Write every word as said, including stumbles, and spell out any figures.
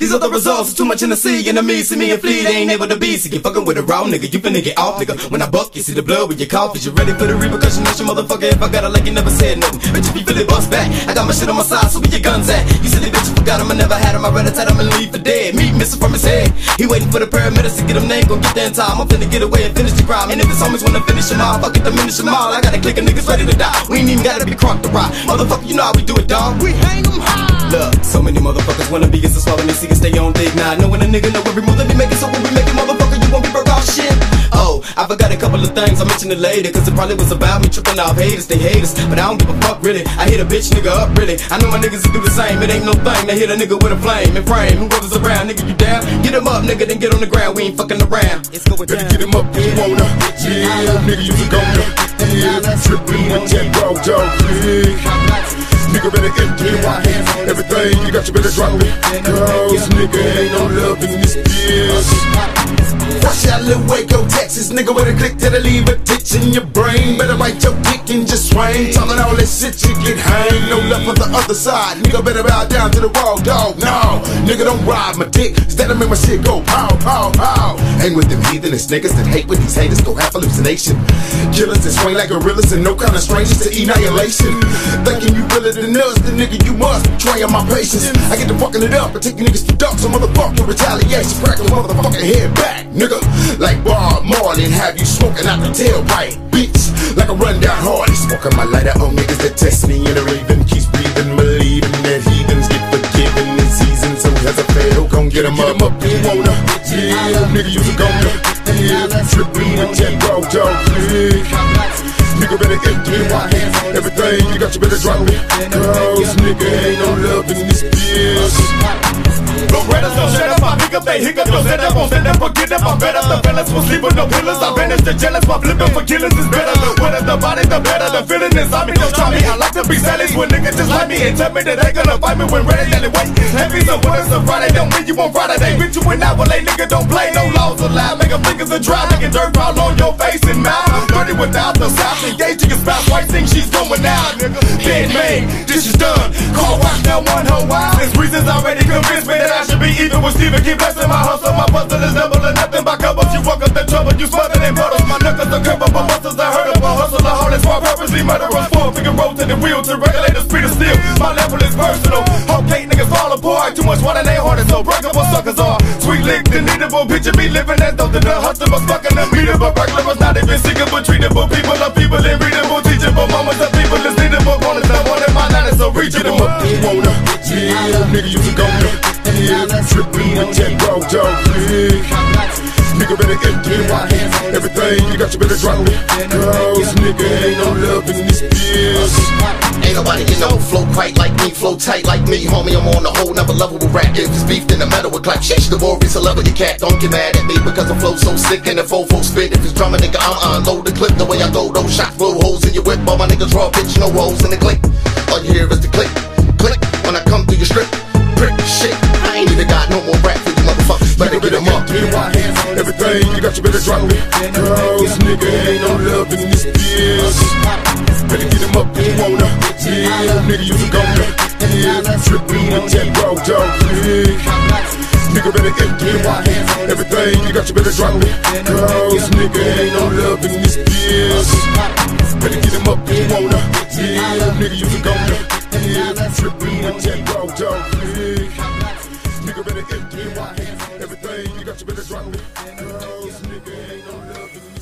These are the results of too much in the sea. Enemies see me and flee, they ain't able to be. So get fucking with a raw nigga, you finna get off, nigga. When I buck, you see the blood with your cough. Is you ready for the repercussion? That's your motherfucker. If I got it like you never said nothing, bitch, if you feel it, bust back. I got my shit on my side, so where your guns at? You silly bitch, you forgot him, I never had him. I read a tat him and leave for dead. Meat missing from his head. He waiting for the paramedics to get him name, gon' get there in time. I'm finna get away and finish the crime. And if his homies wanna finish him all, fuck it, diminish him all. I got a click of niggas ready to die. We ain't even gotta be crunk to rock. Motherfucker, you know how we do it, dawg. We hang them high. Look, so many motherfuckers wanna be against the swallow and see can stay on dig now. Knowing a nigga know every move that we making, so when we making motherfucker, you won't be broke off shit. Oh, I forgot a couple of things, I mentioned it later, cause it probably was about me tripping off haters, they haters. But I don't give a fuck really, I hit a bitch nigga up really. I know my niggas will do the same, it ain't no thing. They hit a nigga with a flame and frame. Whoever's around, nigga, you down? Get him up, nigga, then get on the ground, we ain't fucking around. It's going down. Better get him up if you wanna. Yeah, nigga, you can go now. Yeah, tripping with that dog, dog, yeah. Nigga better empty your hands. Everything you got, you better drop it. Cause nigga ain't no love in this bitch. Fresh out Lil Waco, Texas, nigga with a click that'll leave a ditch in your brain. Better bite your dick and just swing. Talking all that shit, you get hanged. No love for the other side, nigga better bow down to the wall, dog. No, nigga don't ride my dick, instead of make my shit go pow, pow, pow. Hang with them heathenish niggas that hate with these haters, go have hallucination. Killers that swing like gorillas and no kind of strangers to annihilation. Thinking you realer than us, the nigga you must betray my patience. I get to fucking it up and take you niggas to ducks, so motherfucking retaliation. Crack your motherfucking head back, nigga. Like Bob Marley and have you smoking out the tailpipe, bitch. Like a rundown Harley, smoking my lighter on niggas that test me and a raven keeps breathing, believing that heathens get forgiven in season. So as a fail, gon' get them up, up if you wanna. Yeah, nigga, you can go now. Yeah, tripping with that dog, dog, yeah. Nigga better empty your hands. Everything you got, you better drop it. Cause nigga ain't no love in this bitch. Berettas don't shut up, I pick up they hiccup. Don't set up, won't stand up, forget up. I'm better, the fellas will sleep with no pillars. I banish the jealous, my flipping for killers is better. The wetter the body, the better. The feeling is on me, don't try me. I like to be selfish when niggas just like me and tell me that they gonna fight me when ready. Daily wait, heavy, so when it's a Friday, don't win you on Friday. They bitch you when I will lay, nigga don't play. No laws allowed, make them fingers a dry. Making dirt fall on your face and mouth. I'm dirty without the south. Engaging your spouse, white thing she's going out, nigga. Dead made, this is done. Call watch now one whole while. There's reasons already convinced me that I should be even with Steven. Keep blessing my hustle, my puzzle is double and nothing but covers. You walk up the trouble, you smothered in puddles. My knuckles are curved, but muscles are hurt. A hustle, a hard for purposely murderers. Four finger roll to the wheel to regulate the speed of steel. My level is versatile. Okay, niggas fall apart. Too much water, they heart is so breakable. Suckers are sweet licked and eatable. Picture me living as though the hustle was fucking unbeatable. Burglar was not even seekable, treatable. People are people and readable, teachable. Moments of people is needable. Bonus I wanted my night is so reachable. If you wanna, yeah, nigga, you can go now. Yeah, tripping with that dog, dog, yeah. Nigga better empty your hands. Everything you got, you better drop it. Cause nigga ain't no love in this bitch. Ain't nobody you know flow quite like me, flow tight like me, homie. I'm on a whole nother level with rap. If it's beef, then the metal with clap. Sheesh, the boy is a level, you cat. Don't get mad at me because the flow so sick and the fofo spit. If it's drumming, nigga, I'm unload the clip. The way I throw those shots, blow holes in your whip. All my niggas raw, bitch, no rolls in the click. All you hear is the click, click when I come through your strip. Prick shit, I ain't even got no more rap for you motherfuckers. Better get them up. Everything you got, you better drop it. Cause nigga ain't no love in this bitch. Better get them up if you wanna. Yeah, nigga, you can go now. Yeah, tripping with that dog, dog, yeah. Nigga better empty your hands. Everything you got, you better drop it. Cause nigga ain't no love in this bitch. Better get them up if you wanna. Yeah, nigga, you can go now. Yeah, tripping with that dog, dog, yeah. Nigga better empty your hands. Everything you got, you better drop it. Cause nigga ain't no love in this bitch.